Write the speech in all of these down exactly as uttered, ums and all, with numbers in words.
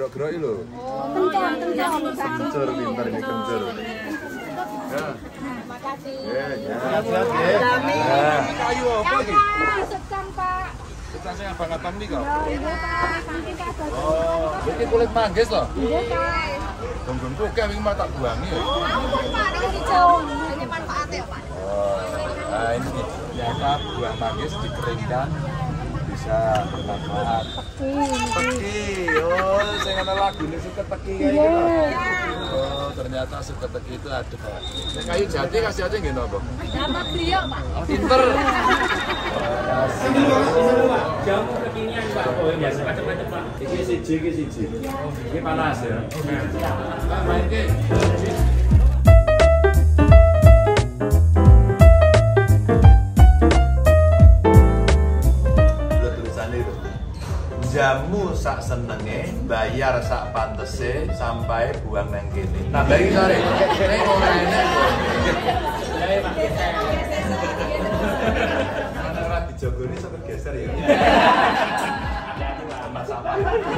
gerak-gerak lho. Kencur, kencur. Kencur pintar ini kencur. Ya. Makasih. Ya, ya. Kayu apa iki? Secang, Pak. Secang sing abang-abang nih kok. Iya, Pak. Saking kados. Oh, iki kulit manggis loh. Iya, Pak. Gonggon poke wingi mah tak buangi ya. Ampun, Pak, niki hijau. Ini manfaatnya ya, Pak. Oh. Nah, ini ternyata buah manggis dikeringkan bisa bermanfaat. Teki, oh, saya kenal lagu ini suka teki kayak gitu. Oh, ternyata suka teki itu ada. Nah, kayu jati kasih aja nggak nopo? Dapat beliau, Pak. Pinter. Jamu kekinian Pak, oh biasa macam-macam Pak. Iki siji, iki siji. Ini panas ya. Oke. Main ke. Jamu sak senenge, bayar sak pantese, sampai buang nang kene. Tambah iki sore. Nek ora enek. Karena ora dijogoni sampe geser ya. Tempat sampah.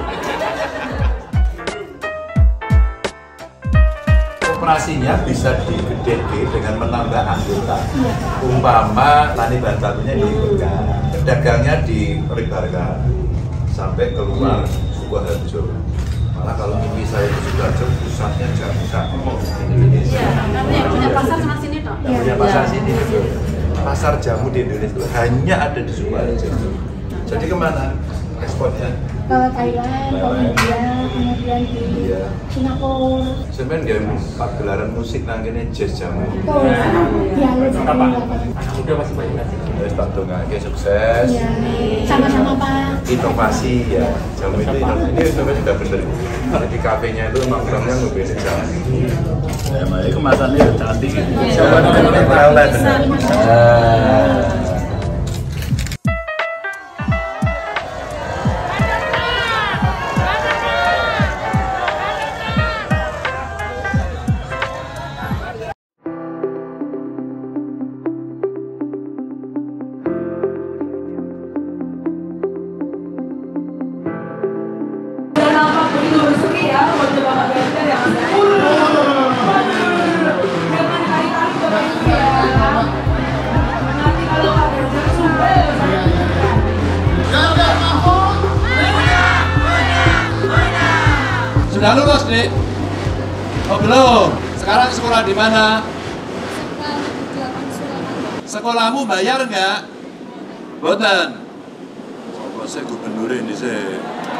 Operasinya bisa digede dengan menambah anggota. Umpama tani bahan bakunya dibengkak, dagangnya direbarkan sampai keluar sebuah hancur. Malah kalau mimpi saya itu sudah pusatnya jamu Sakmo Indonesia. Iya, punya pasar sana sini toh. Yang punya pasar sini betul. Pasar jamu di Indonesia itu hanya ada di Sukoharjo. Jadi kemana ekspornya? Ke Thailand, ke India, kemudian di Iya. Singapura. Sebenarnya nggak pagelaran musik nang kene jazz jamu. Tuh, dialog Apa? Anak muda masih banyak ngasih. Terus tak dongake sukses. Iya, sama-sama Pak. Inovasi ya, jamu itu inovasi. Ini sebenarnya sudah benar. Jadi kafenya itu nongkrongnya ngebeda jamu. Ya, makanya kemasannya udah cantik. Coba namanya Thailand. Sudah lulus, Dik? Oh, belum. Sekarang sekolah di mana? Sekolahmu bayar nggak? Boten. Sopo saya gubernur ini sih.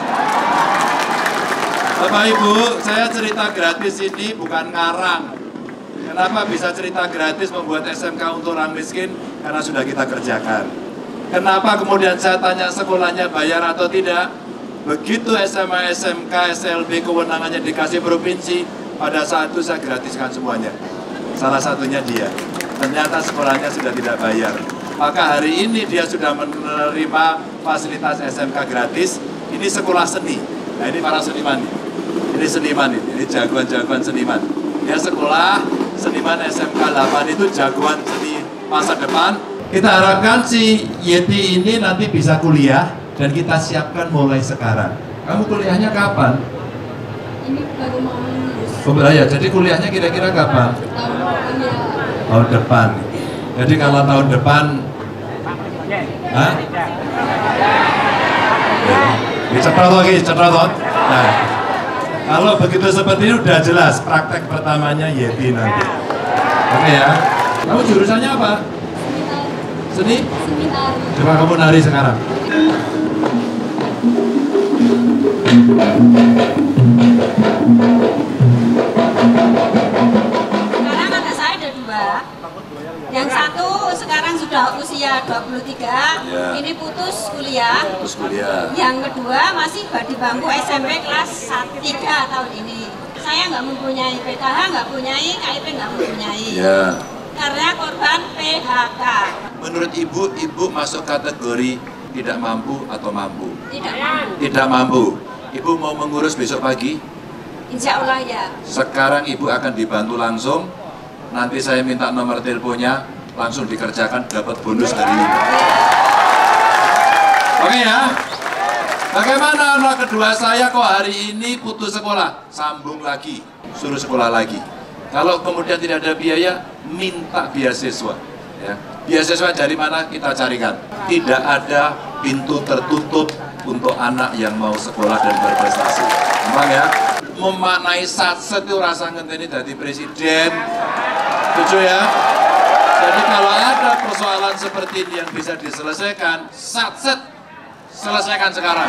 Bapak Ibu, saya cerita gratis ini bukan ngarang. Kenapa bisa cerita gratis membuat S M K untuk orang miskin? Karena sudah kita kerjakan. Kenapa kemudian saya tanya sekolahnya bayar atau tidak? Begitu S M A, S M K, S L B kewenangannya dikasih provinsi, pada saat itu saya gratiskan semuanya. Salah satunya dia. Ternyata sekolahnya sudah tidak bayar. Maka hari ini dia sudah menerima fasilitas S M K gratis. Ini sekolah seni. Nah, ini para seniman. Ini seniman ini, ini jagoan-jagoan seniman. Dia sekolah seniman S M K delapan itu jagoan seni masa depan. Kita harapkan si Yeti ini nanti bisa kuliah. Dan kita siapkan mulai sekarang. Kamu kuliahnya kapan? Ini baru mau lulus. Oh ya, jadi kuliahnya kira-kira kapan? Tahun depan ya. Tahun depan. Jadi kalau tahun depan, hah? Dicetrot lagi, cetrot. Nah, kalau begitu seperti ini udah jelas praktek pertamanya Yeti nanti. Oke ya. Kamu jurusannya apa? Seni? Seni tari. Coba kamu nari sekarang. Sekarang anak saya ada dua. Yang satu sekarang sudah usia dua puluh tiga, Ya. ini putus kuliah. Terus kuliah. Yang kedua masih di bangku S M P kelas tiga tahun ini. Saya nggak mempunyai P K H, nggak mempunyai K I P, nggak mempunyai. Ya. Karena korban P H K. Menurut ibu, ibu masuk kategori tidak mampu atau mampu? Tidak mampu. Tidak mampu. Ibu mau mengurus besok pagi? Insya Allah ya. Sekarang ibu akan dibantu langsung. Nanti saya minta nomor teleponnya, langsung dikerjakan, dapat bonus dari ibu. Oke ya? Bagaimana anak kedua saya kok hari ini putus sekolah? Sambung lagi, suruh sekolah lagi. Kalau kemudian tidak ada biaya, minta beasiswa. Ya. Beasiswa dari mana kita carikan? Tidak ada pintu tertutup untuk anak yang mau sekolah dan berprestasi. Memang ya, memaknai satset itu rasa ngenteni jadi presiden. Setuju ya? Jadi kalau ada persoalan seperti ini yang bisa diselesaikan, satset, selesaikan sekarang.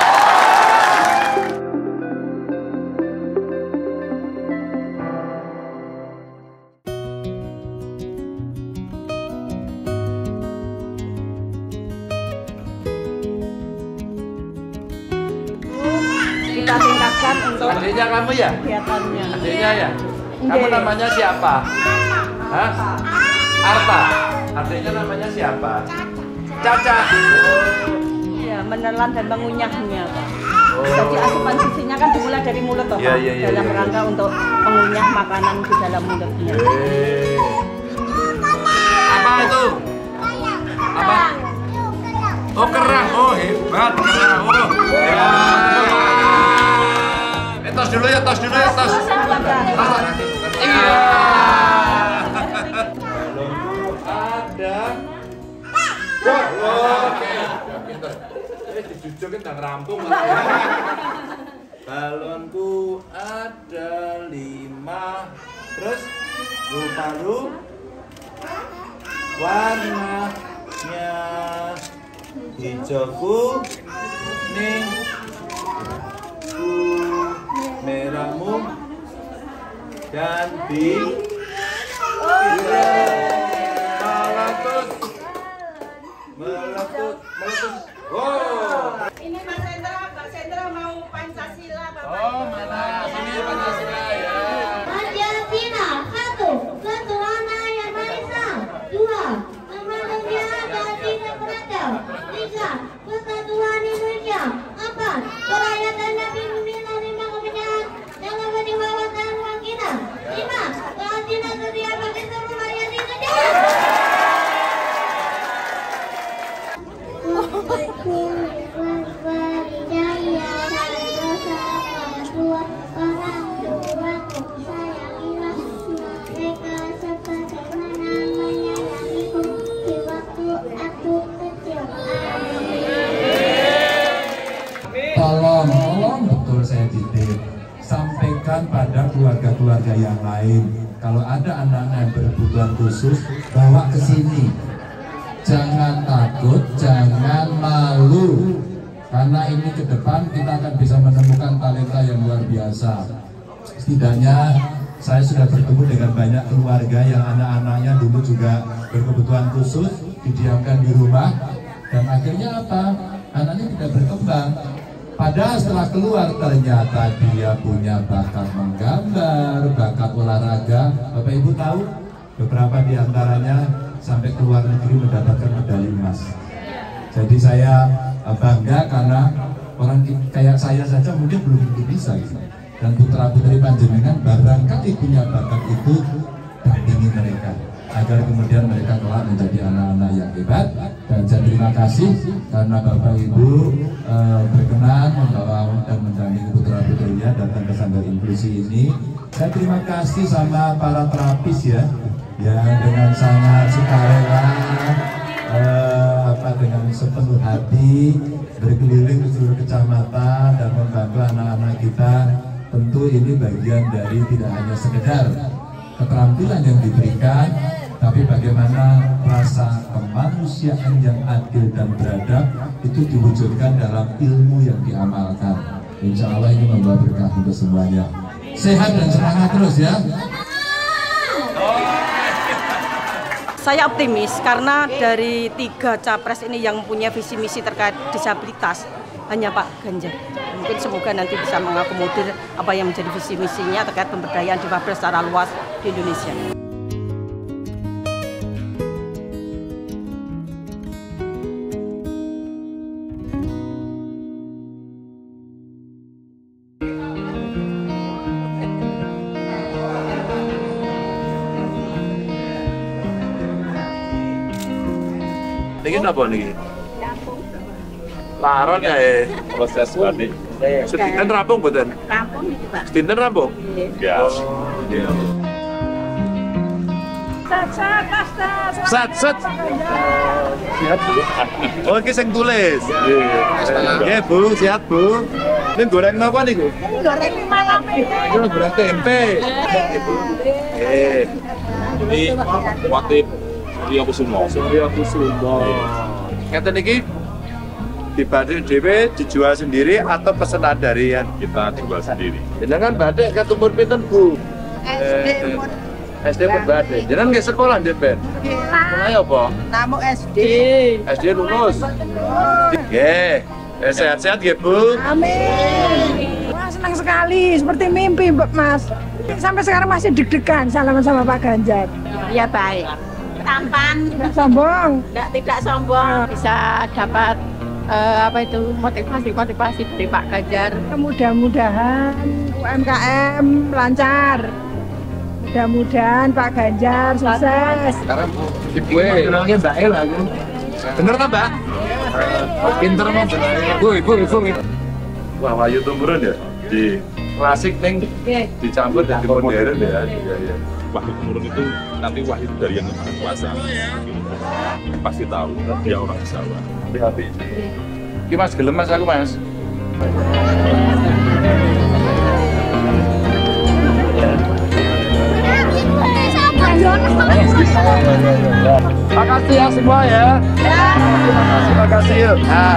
Kita tingkatkan untuk Adiknya kamu ya? kegiatannya. Adiknya ya? Kamu namanya siapa? Hah? Arta. Adiknya namanya siapa? Caca. Ya, menelan dan mengunyahnya, Pak. Jadi asupan gizinya kan dimulai dari mulut, toh, Iya, Pak. iya, iya, Dalam iya. rangka untuk mengunyah makanan di dalam mulutnya. Eh. Apa itu? Apa? Oh, kerang. Oh, hebat kerang. Oh, ya. Eh, tos dulu ya, tos dulu ya, tos. Iya. Balonku ada. Oke. Pinter. Eh, dijujukin dan rampung. Balonku ada lima. Terus paru-paru warnanya hijau kuning merahmu dan biru meletus meletus meletus. Wow. Ini Mas Sendra, Mbak Sendra mau Pancasila, Bapak. Oh, mana sini Pancasila ya. Pancasila satu, ketuhanan yang Maha Esa. Dua, kemanusiaan dan tidak beradab. Tiga, persatuan Indonesia. Empat, kerakyatan Nabi Muhammad. Lima, kebenaran yang dapat diwawasan ruang kita. Lima, keadilan setiap bagi seluruh rakyat Indonesia. Tolong, tolong betul saya titip, sampaikan pada keluarga-keluarga yang lain. Kalau ada anak-anak yang berkebutuhan khusus, bawa ke sini. Jangan takut, jangan malu. Karena ini ke depan kita akan bisa menemukan talenta yang luar biasa. Setidaknya saya sudah bertemu dengan banyak keluarga yang anak-anaknya dulu juga berkebutuhan khusus, didiamkan di rumah. Dan akhirnya apa? Anaknya tidak berkembang. Padahal setelah keluar ternyata dia punya bakat menggambar, bakat olahraga. Bapak Ibu tahu beberapa di antaranya sampai ke luar negeri mendapatkan medali emas. Jadi saya bangga karena orang kayak saya saja mungkin belum tentu bisa gitu. Dan putra putri panjenengan barangkali punya bakat itu, dampingi mereka agar kemudian mereka kelak menjadi anak-anak yang hebat. Dan saya terima kasih karena Bapak Ibu eh, berkenan membawa dan mendampingi putra putrinya datang ke Sanggar Inklusi ini. Saya terima kasih sama para terapis ya, yang dengan sangat sukarela, eh, apa dengan sepenuh hati berkeliling ke seluruh kecamatan dan membantu anak-anak kita. Tentu ini bagian dari tidak hanya sekedar keterampilan yang diberikan, tapi bagaimana rasa kemanusiaan yang adil dan beradab itu diwujudkan dalam ilmu yang diamalkan. Insya Allah ini membawa berkah untuk semuanya. Sehat dan semangat terus ya. Saya optimis karena dari tiga capres ini yang punya visi misi terkait disabilitas hanya Pak Ganjar. Mungkin semoga nanti bisa mengakomodir apa yang menjadi visi misinya terkait pemberdayaan difabel secara luas di Indonesia. Ini apa nih? Laron ya. proses batik. Sedinten rampung mboten? Rampung iki, Pak. Sedinten rampung? Ya. Sat, sat, tas, tas. Sat, sat. Siap, Bu. Oh, iki sing tulis. Nggih, Bu, siap, Bu. Ini goreng napa niku? Goreng malam ini. Ini goreng tempe. Eh. Ini Watip Rio Kusumo. Surya Kusuma. Ngeten iki dibatik dhewe dijual sendiri atau pesanan harian? Kita jual sendiri. Jenengan batik ketumur pinten, Bu? S D umur S D pun batik. Jenengan nggih sekolah nggih, Ben? Sekolah apa? Namu S D. S D lulus. Nggih. Eh, sehat-sehat nggih, Bu. Amin. Wah, senang sekali, seperti mimpi, Mas. Sampai sekarang masih deg-degan salaman sama Pak Ganjar. Ya baik. Tampan, Tidak sombong. tidak tidak sombong, bisa dapat eh, apa itu motivasi-motivasi dari Pak Ganjar. Mudah-mudahan U M K M lancar. Mudah-mudahan Pak Ganjar sukses. Sekarang ibu kenalnya Mbak El aku. Bener tak, Mbak? Pinter mau Bu, ibu, ibu. Wah, Wahyu Tumurun ya? Di klasik neng dicampur jadi modern ya. Iya, iya. Wahyu Tumurun itu nanti Wahyu dari yang maha kuasa. Pasti tahu, dia orang Jawa. Hati-hati. Ini Mas gelem Mas aku, Mas. Makasih ya semua ya. Makasih, makasih yuk. Nah.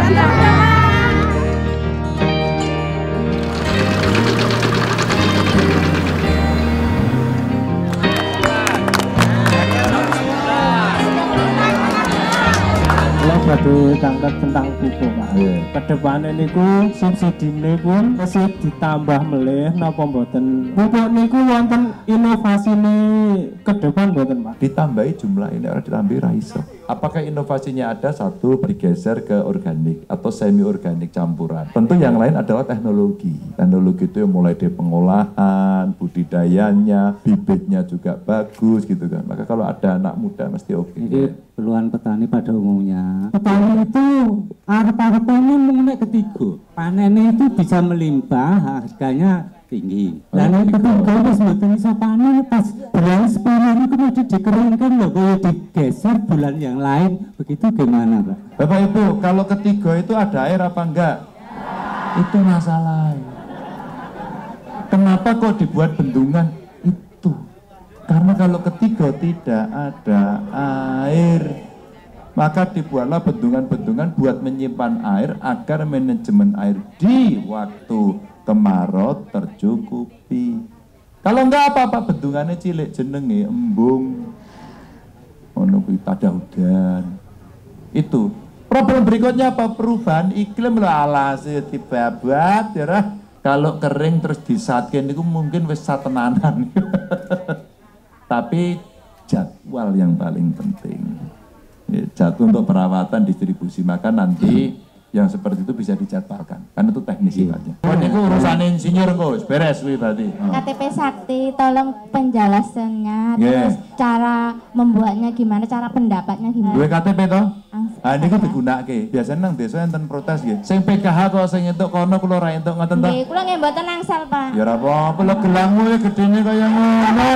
Kalau badhe tangkap tentang pupuk Pak. Kedepannya niku subsidi ini pun masih ditambah melih napa mboten. Pupuk niku wonten inovasi ini ke depan mboten Pak. Ditambahi jumlah ini orang ditambahi raiso. Apakah inovasinya ada? Satu, bergeser ke organik atau semi organik campuran. Tentu yang lain adalah teknologi. Teknologi itu yang mulai dari pengolahan, budidayanya, bibitnya juga bagus gitu kan. Maka kalau ada anak muda mesti oke. Jadi keluhan petani pada umumnya. Petani itu arep-arepnya mengenai ketiga. Panennya itu bisa melimpah, harganya tinggi. Lalu ketiga pas mboten iso panen pas bulan sepuluh ini kemudian dikeringkan loh, kalau digeser bulan yang lain, begitu gimana Pak? Bapak Ibu, kalau ketiga itu ada air apa enggak? Itu masalah. Kenapa kok dibuat bendungan? Itu karena kalau ketiga tidak ada air, maka dibuatlah bendungan-bendungan buat menyimpan air agar manajemen air di waktu kemarau tercukupi. Kalau enggak apa-apa bendungannya cilik jenenge embung. Ono kuwi tada udan. Itu. Problem berikutnya apa? Perubahan iklim lho alase dibabat ya. Kalau kering terus disatken niku mungkin wis satenanan. Tapi jadwal yang paling penting. Ya, jadwal untuk perawatan distribusi maka nanti yang seperti itu bisa dijadwalkan karena itu teknis sifatnya. Oh, ini urusan insinyur kok, beres wih berarti. Oh. K T P Sakti, tolong penjelasannya, Yeah. terus cara membuatnya gimana, cara pendapatnya gimana. Dua K T P toh? Ah, Ah ini ku digunakake. Biasanya nang desa enten protes nggih. Sing P K H kok sing entuk kono kula ra entuk ngoten to. Nggih, kula nggih mboten angsal, Pak. Ya ora apa-apa lho gelangmu ya gedene kaya ngono.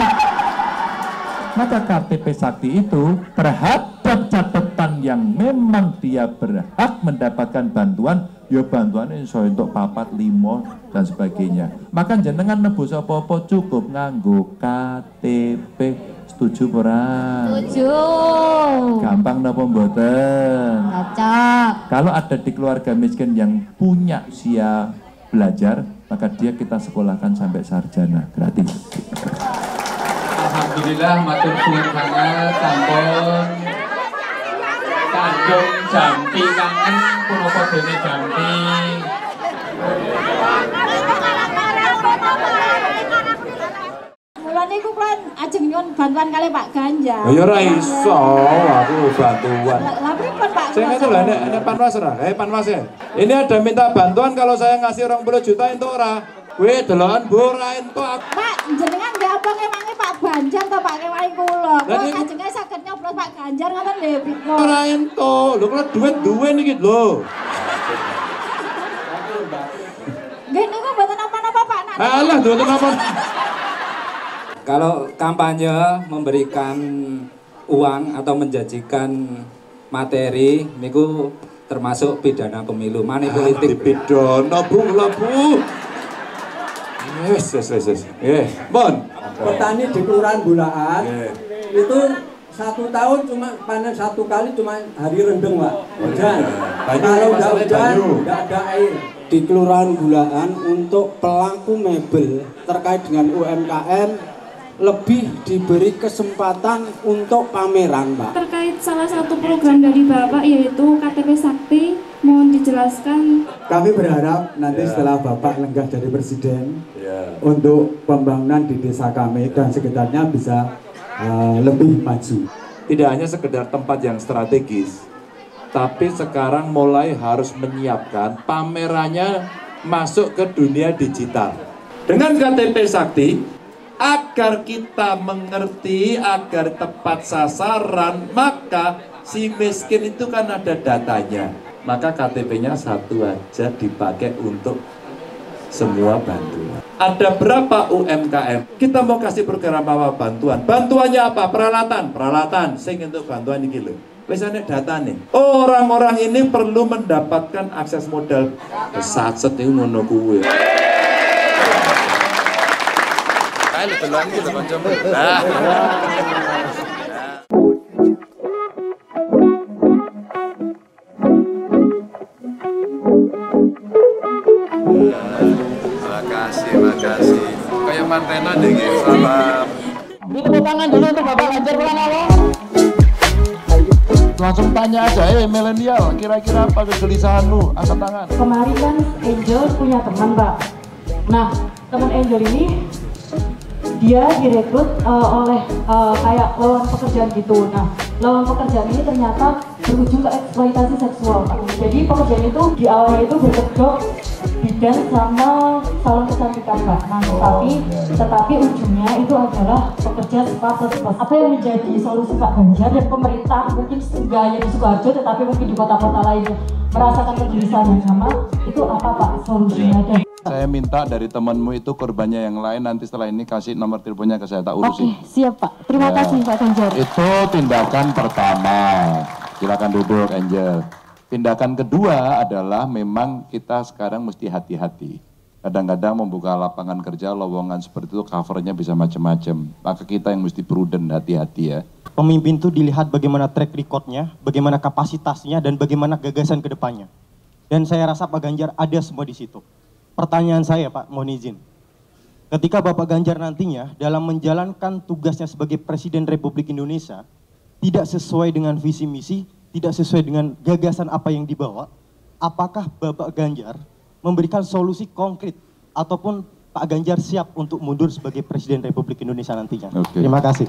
Maka K T P Sakti itu terhadap catatan yang memang dia berhak mendapatkan bantuan, ya bantuannya iso untuk papat, limo, dan sebagainya. Maka jenengan nebus apa-apa cukup nganggo K T P. Setuju ora? Setuju. Gampang napa mboten? Cocok. Kalau ada di keluarga miskin yang punya usia belajar, maka dia kita sekolahkan sampai sarjana gratis. Alhamdulillah matur suwun sangat sampun kandung Jampi kangen punapa dene Jampi. Mula niku kula ajeng nyuwun bantuan kali Pak Ganjar. Ya ora iso aku bantuan. Lah pripun Pak? Saya nggak tahu lah, ini, ini Panwas lah, eh Panwas ya. Ini ada minta bantuan kalau saya ngasih orang puluh juta itu ora. Wih, delokan bora itu aku. Pak, jenengan nggak apa ngewangi Pak Ganjar atau Pak ngewangi kula. Kula Lah, ini- ajengnya saged nyoblos Pak Ganjar ngoten lho Pak. Ora ento, lho kalau duit duwe niki lho. Mbak. Nggih niku mboten napa-napa Pak. Nak. Alah, mboten napa. Kalau kampanye memberikan uang atau menjanjikan materi niku termasuk pidana pemilu. Manipolitik pidana Bu, lha Bu. Yes, yes, yes, yes. Eh, Bon. Petani di Kelurahan Bulaan itu satu tahun cuma panen satu kali, cuma hari rendeng Pak. Hujan. Kalau nggak hujan, nggak ada air. Di Kelurahan Bulaan untuk pelaku mebel terkait dengan U M K M lebih diberi kesempatan untuk pameran, Pak. Terkait salah satu program dari Bapak yaitu K T P Sakti, mohon dijelaskan. Kami berharap nanti yeah. setelah Bapak lenggah jadi presiden, yeah. untuk pembangunan di desa kami dan sekitarnya bisa uh, lebih maju. Tidak hanya sekedar tempat yang strategis, tapi sekarang mulai harus menyiapkan pamerannya masuk ke dunia digital. Dengan K T P Sakti, agar kita mengerti, agar tepat sasaran, maka si miskin itu kan ada datanya. Maka K T P-nya satu aja dipakai untuk semua bantuan. Ada berapa U M K M? Kita mau kasih program apa bantuan? Bantuannya apa? Peralatan, peralatan. Sing untuk bantuan ini lho. Biasanya data nih. Orang-orang ini perlu mendapatkan akses modal. Satset itu ngono kuwe. Ayo belum gitu kancamu. Nah. Makasih, makasih. Kayak mantena deh gitu. Salam. Beri tepuk tangan dulu untuk Bapak Ganjar Pranowo. Langsung tanya aja, eh milenial, kira-kira apa kegelisahanmu? Angkat tangan. Kemarin kan Angel punya teman, Pak. Nah, teman Angel ini dia direkrut uh, oleh uh, kayak lowongan pekerjaan gitu. Nah, lowongan pekerjaan ini ternyata berujung ke eksploitasi seksual, Pak. Jadi pekerjaan itu di awalnya itu berkedok bidan sama salon kecantikan, Pak. Nah, tetapi tetapi ujungnya itu adalah pekerja spa plus plus. Apa yang menjadi solusi Pak Ganjar dan pemerintah mungkin nggak hanya di Sukoharjo, tetapi mungkin di kota-kota lainnya merasakan kegelisahan yang sama, itu apa Pak solusinya? Dan saya minta dari temanmu itu korbannya yang lain, nanti setelah ini kasih nomor teleponnya ke saya, tak urusin. Oke, siap Pak. Terima ya. kasih Pak Ganjar. Itu tindakan pertama. Silakan duduk, Angel. Tindakan kedua adalah memang kita sekarang mesti hati-hati. Kadang-kadang membuka lapangan kerja, lowongan seperti itu covernya bisa macam-macam. Maka kita yang mesti prudent, hati-hati ya. Pemimpin itu dilihat bagaimana track recordnya, bagaimana kapasitasnya, dan bagaimana gagasan ke depannya. Dan saya rasa Pak Ganjar ada semua di situ. Pertanyaan saya Pak, mohon izin. Ketika Bapak Ganjar nantinya dalam menjalankan tugasnya sebagai Presiden Republik Indonesia, tidak sesuai dengan visi misi, tidak sesuai dengan gagasan apa yang dibawa, apakah Bapak Ganjar memberikan solusi konkret ataupun Pak Ganjar siap untuk mundur sebagai Presiden Republik Indonesia nantinya? Oke. Terima kasih.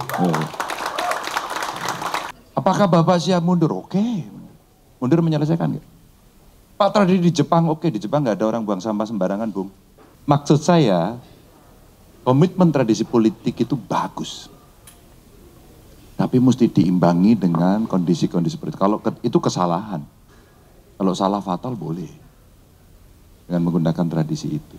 Apakah Bapak siap mundur? Oke. Mundur menyelesaikan nggak? Pak, tadi di Jepang, oke, di Jepang nggak ada orang buang sampah sembarangan, Bung. Maksud saya, komitmen tradisi politik itu bagus. Tapi mesti diimbangi dengan kondisi-kondisi seperti itu. Kalau ke, itu kesalahan. Kalau salah fatal boleh. Dengan menggunakan tradisi itu.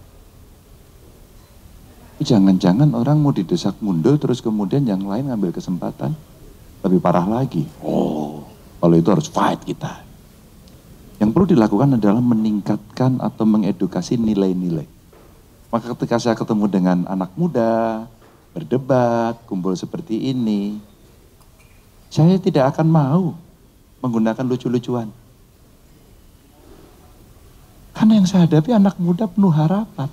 Jangan-jangan orang mau didesak mundur, terus kemudian yang lain ngambil kesempatan. Lebih parah lagi. Oh, kalau itu harus fight kita. Yang perlu dilakukan adalah meningkatkan atau mengedukasi nilai-nilai. Maka ketika saya ketemu dengan anak muda, berdebat, kumpul seperti ini, saya tidak akan mau menggunakan lucu-lucuan. Karena yang saya hadapi anak muda penuh harapan.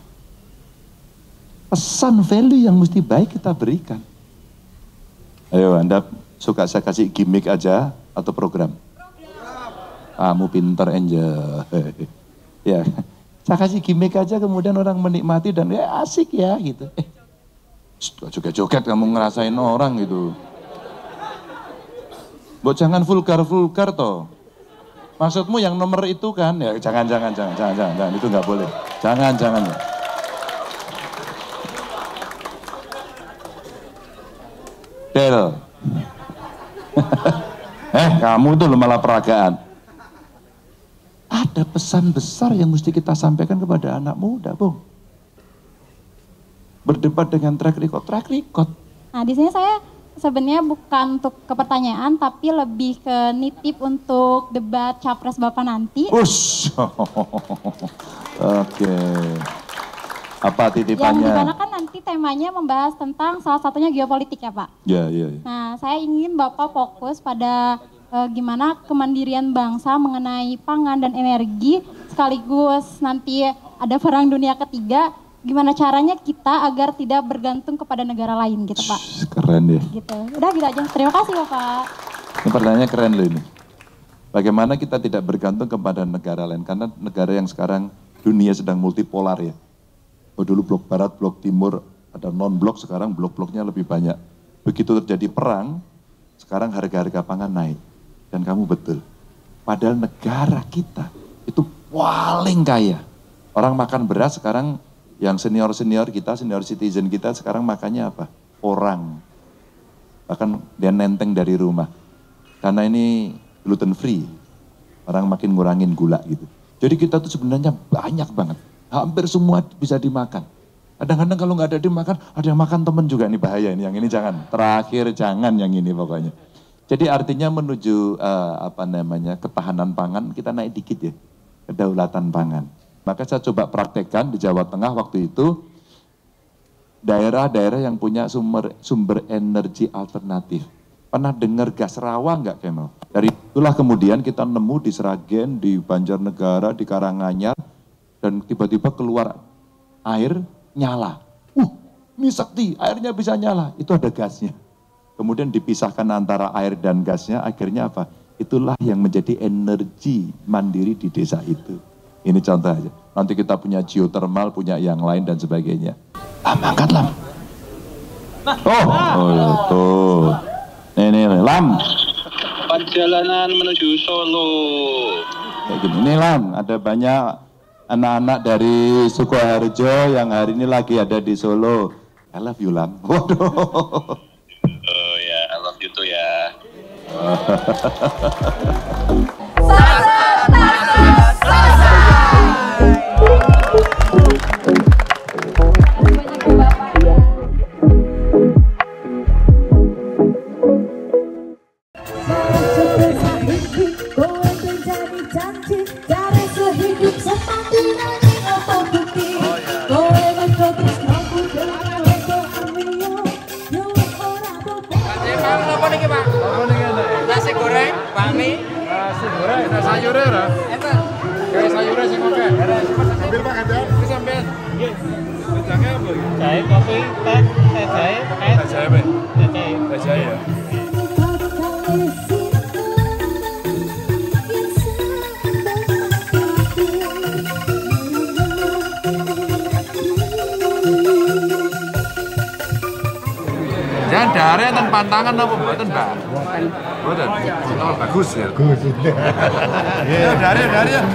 Pesan value yang mesti baik kita berikan. Ayo Anda suka saya kasih gimmick aja atau program? Kamu pinter Angel. Ya, saya kasih gimmick aja kemudian orang menikmati dan ya asik ya gitu. Eh, joget-joget kamu ngerasain orang gitu. Buat jangan vulgar-vulgar toh. Maksudmu yang nomor itu kan? Ya jangan, jangan, jangan, jangan, jangan, jangan. Itu nggak boleh. Jangan, jangan. Ya. Del. eh, kamu tuh malah peragaan. Ada ada pesan besar yang mesti kita sampaikan kepada anak muda, Bung. Berdebat dengan track record, track record. Nah, di sini saya sebenarnya bukan untuk ke pertanyaan, tapi lebih ke nitip untuk debat capres Bapak nanti. Ush. Oke. Apa titipannya? Yang dimana kan nanti temanya membahas tentang salah satunya geopolitik ya Pak? Ya, ya, ya. Nah, saya ingin Bapak fokus pada eh, gimana kemandirian bangsa mengenai pangan dan energi, sekaligus nanti ada perang dunia ketiga, gimana caranya kita agar tidak bergantung kepada negara lain gitu Pak. Keren ya. Gitu. Udah gitu aja. Terima kasih Bapak. Ini pertanyaannya keren loh ini. Bagaimana kita tidak bergantung kepada negara lain, karena negara yang sekarang dunia sedang multipolar ya. Oh, dulu blok barat, blok timur, ada non-blok, sekarang blok-bloknya lebih banyak. Begitu terjadi perang, sekarang harga-harga pangan naik. Dan kamu betul, padahal negara kita itu paling kaya. Orang makan beras sekarang, yang senior-senior kita, senior citizen kita sekarang makannya apa? Orang. Bahkan dia nenteng dari rumah. Karena ini gluten free, orang makin ngurangin gula gitu. Jadi kita tuh sebenarnya banyak banget. Hampir semua bisa dimakan. Kadang-kadang kalau nggak ada dimakan, ada yang makan temen juga, ini bahaya ini. Yang ini jangan. Terakhir jangan yang ini pokoknya. Jadi artinya menuju uh, apa namanya ketahanan pangan kita naik dikit ya, kedaulatan pangan. Maka saya coba praktekkan di Jawa Tengah waktu itu daerah-daerah yang punya sumber sumber energi alternatif. Pernah dengar gas rawa nggak Kemal? Dari itulah kemudian kita nemu di Sragen, di Banjarnegara, di Karanganyar. Dan tiba-tiba keluar air nyala. Uh, ini sakti, airnya bisa nyala. Itu ada gasnya. Kemudian dipisahkan antara air dan gasnya, akhirnya apa? Itulah yang menjadi energi mandiri di desa itu. Ini contoh aja. Nanti kita punya geothermal, punya yang lain dan sebagainya. Lam, angkat Lam. Oh, oh tuh. Ini, ini Lam. Perjalanan menuju Solo. Kayak gini, ini Lam, ada banyak anak-anak dari Sukoharjo yang hari ini lagi ada di Solo. I love you Lam. Waduh. Oh ya, I love you too ya. Nasi goreng, bakmi, nasi goreng, ada sayurnya ora? Enten. Kayak sayurnya sing oke. Ambil Pak ada. Wis sampean. Nggih. Wedangnya apa iki? Jahe, kopi, teh, teh jahe, teh. Teh jahe, Pak. Teh jahe. Teh jahe ya. Jangan dare enten pantangan apa mboten, Mbak? Mboten. Oh, bagus ya. Bagus. Ya, dare dare ya.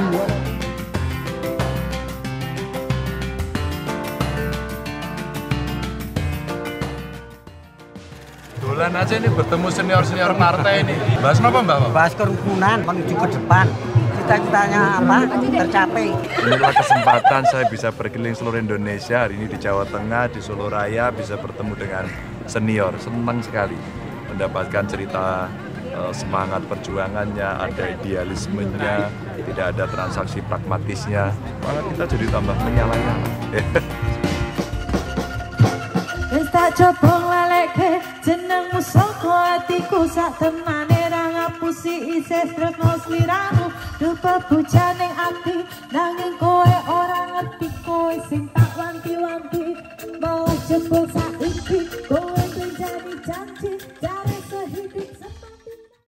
Dolan aja ini bertemu senior-senior partai ini. Bahas apa, Mbak? Bahas kerukunan menuju ke depan. Cita-citanya apa? Tercapai. Inilah kesempatan saya bisa berkeliling seluruh Indonesia. Hari ini di Jawa Tengah, di Solo Raya bisa bertemu dengan senior. Senang sekali mendapatkan cerita uh, semangat perjuangannya, ada idealismenya, tidak ada transaksi pragmatisnya. Malah kita jadi tambah menyala-nyala. Wis tak coba nglaleke jenengmu saka atiku sak temane ra ngapusi isih tresno sliramu dupa bujaning ati nanging kowe ora ngerti kowe sing tak wanti-wanti malah jebul saiki